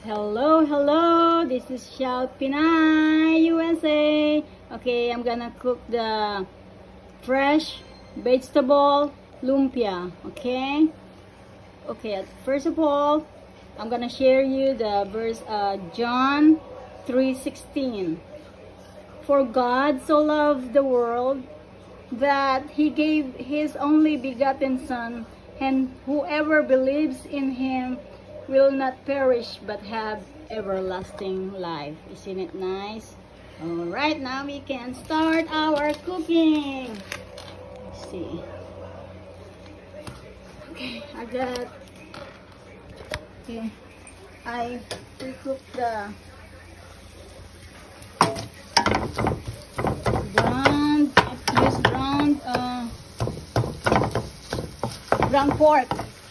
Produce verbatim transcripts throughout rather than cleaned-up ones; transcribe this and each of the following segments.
Hello, hello. This is Shout Pinay, U S A. Okay, I'm gonna cook the fresh vegetable lumpia. Okay. Okay. First of all, I'm gonna share you the verse uh, John three sixteen. For God so loved the world that He gave His only begotten Son, and whoever believes in Him will not perish but have everlasting life. Isn't it nice? Alright, now we can start our cooking. Let's see. Okay, I got, okay, I pre-cooked the ground, I used ground, uh, ground pork.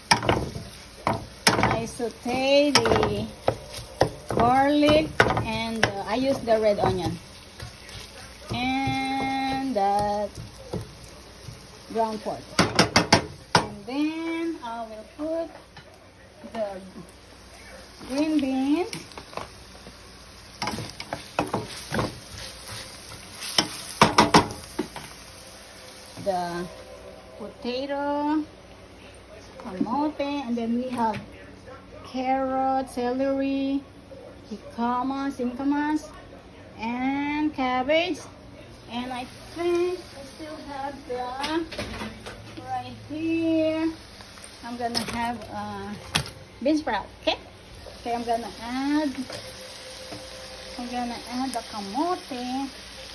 I saute the garlic and uh, I use the red onion and the ground pork, and then I will put the green beans, the potato, kamote, and then we have carrot, celery, jicama, singkamas, and cabbage. And I think I still have the, right here, I'm gonna have uh, bean sprout. Okay? Okay, I'm gonna add, I'm gonna add the kamote.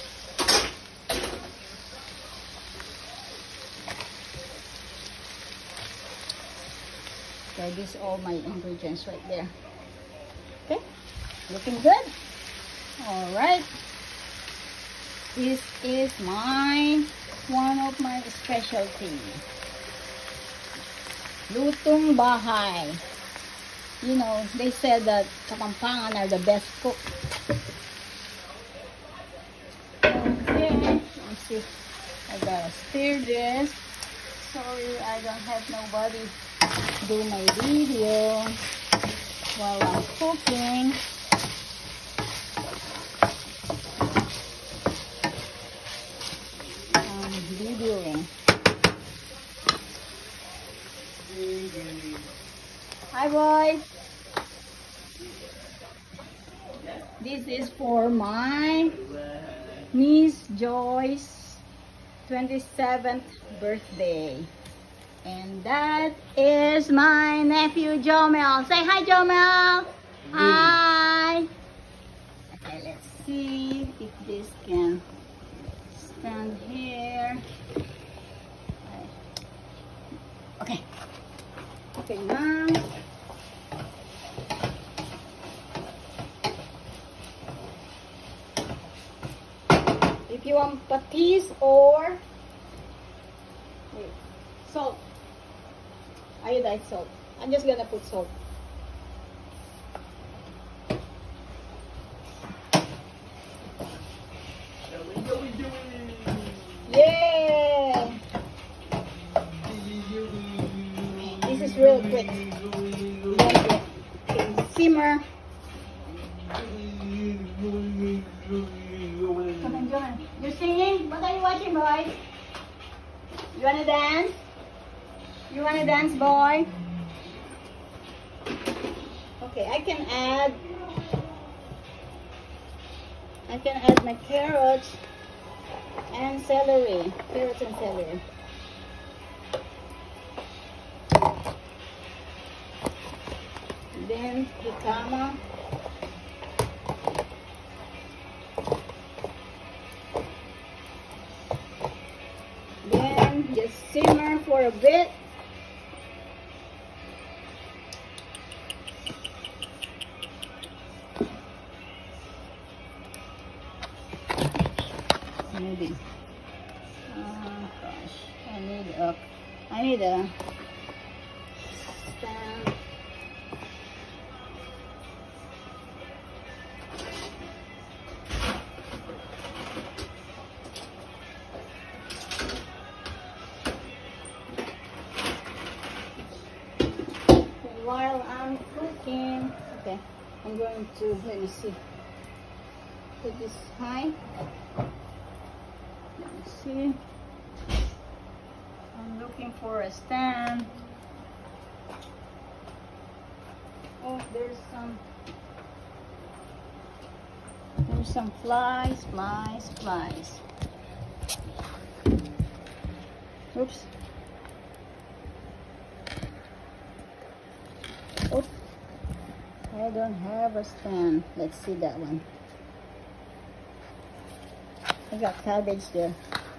Okay, these are all my ingredients right there. Okay, looking good. All right, this is my one of my specialty, lutong bahay. You know, they said that Kapampangan are the best cook. Okay, let's see. I gotta stir this. Sorry, I don't have nobody do my video while I'm cooking. I'm videoing. Hi boys. This is for my niece Joy's twenty-seventh birthday. And that is my nephew Jomel. Say hi, Jomel. Hi. Okay, let's see if this can stand here. Okay. Okay, now. If you want patis or wait, salt. Iodized salt. I'm just gonna put salt. Yeah! This is real quick. Then it can simmer. Come on, John. You're singing? What are you watching, boy? You wanna dance? You wanna dance, boy? Okay, I can add I can add my carrots and celery. Carrots and celery. Then jicama. Then just simmer for a bit. Maybe. Oh gosh, I need a, I need a stand. While I'm cooking, okay. I'm going to, let me see, put this high. Let me see. I'm looking for a stand. Oh, there's some, there's some flies, flies, flies. Oops. Oops. I don't have a stand. Let's see that one. I got cabbage there.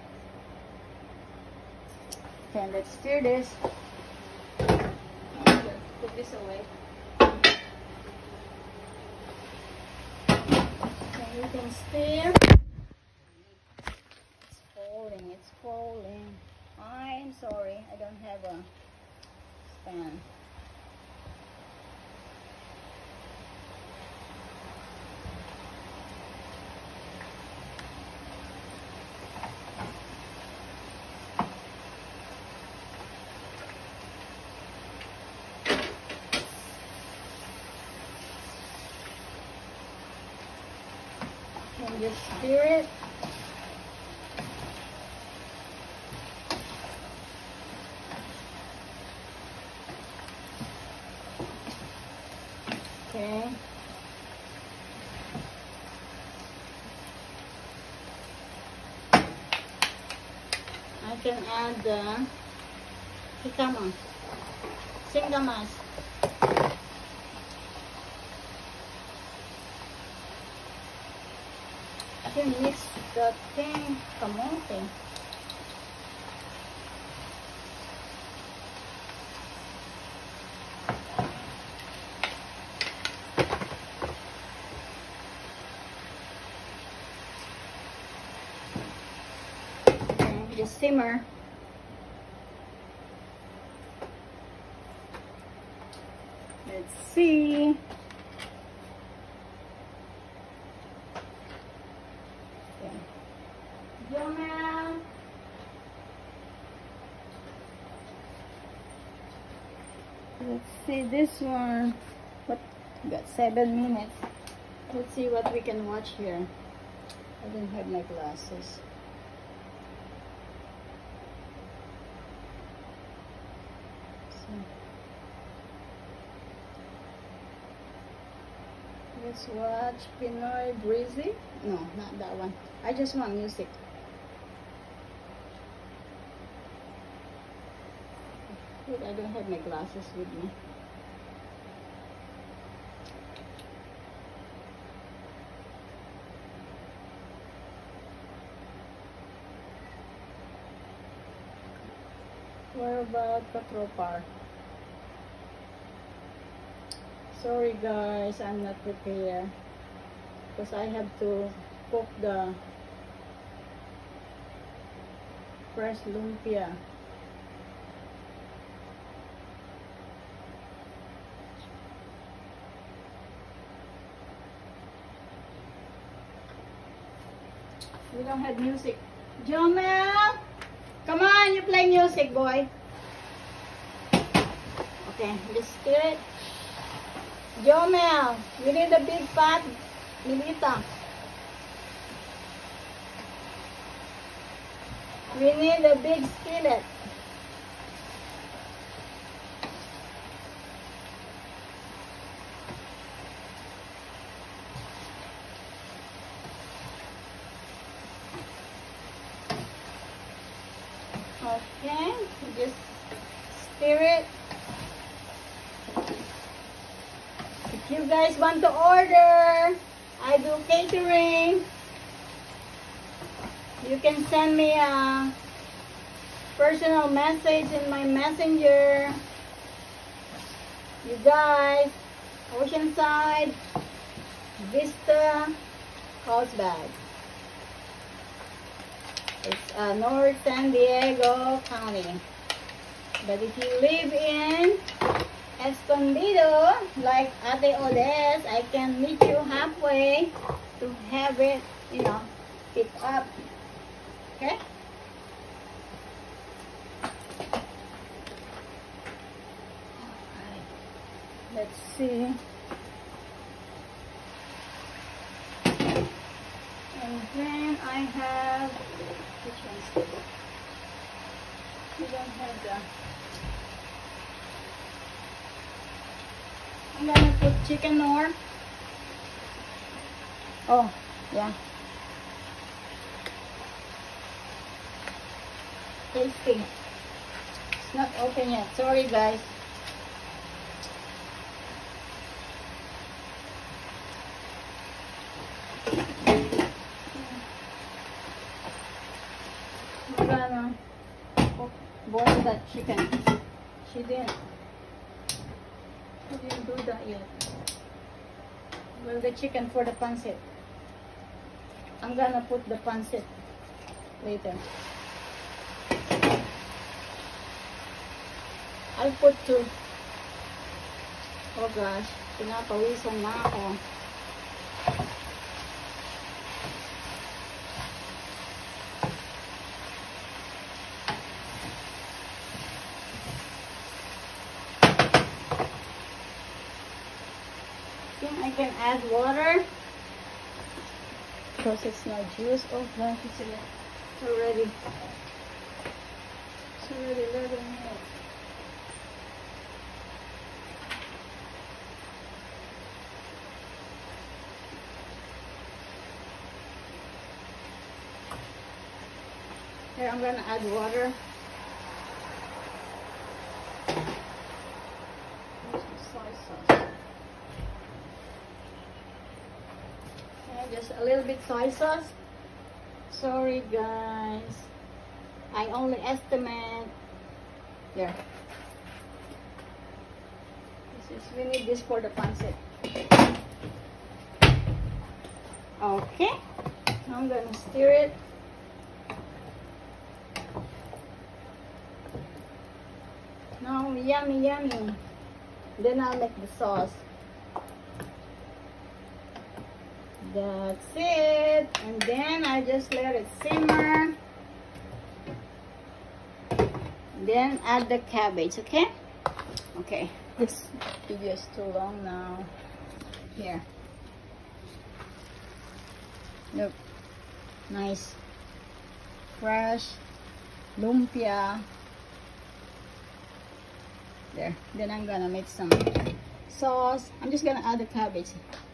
Okay, let's stir this. Put this away. Okay, you can stir. It's falling, it's falling. I'm sorry, I don't have a stand. Can just stir it. Okay. I can add the jicama, singkamas. I can mix the thing, kamote. Just simmer. Let's see. Okay. Jomel. Let's see this one. What? We got seven minutes. Let's see what we can watch here. I don't have my glasses. Let's watch Pinoy Breezy. No, not that one. I just want music. Wait, I don't have my glasses with me. What about Katropar? Sorry guys, I'm not prepared because I have to cook the fresh lumpia. We don't have music. Jomel, come on, you play music, boy. Okay, just stir it. Jomel, you need a big pot, Milita. We need a big skillet. Okay, just stir it. If you guys want to order, I do catering. You can send me a personal message in my messenger. You guys, Oceanside, Vista, Carlsbad. It's uh, North San Diego County. But if you live in Escondido, like Ate Odes, I can meet you halfway to have it, you know, picked up. Okay? Alright. Let's see. And then I have, which one? We don't have the, I'm gonna put chicken more. Oh, yeah. Tasty. It's not open yet. Sorry, guys. I'm gonna boil that chicken. She didn't. She didn't do that yet. Boil the chicken for the pancit. I'm gonna put the pancit later. I'll put two. Oh gosh, pinapawisan na ako. Think I can add water because it's not juice. Oh gosh, it's already, it's already letting out. Here, I'm gonna add water. Some soy sauce. Okay, just a little bit soy sauce. Sorry, guys. I only estimate. There. This is, we need this for the pancit. Okay. Now I'm gonna stir it. Now, yummy, yummy. Then I'll make the sauce. That's it. And then I just let it simmer. Then add the cabbage, okay? Okay. This video is too long now. Here. Look. Nice. Fresh. Lumpia. There. Then I'm gonna make some sauce. I'm just gonna add the cabbage.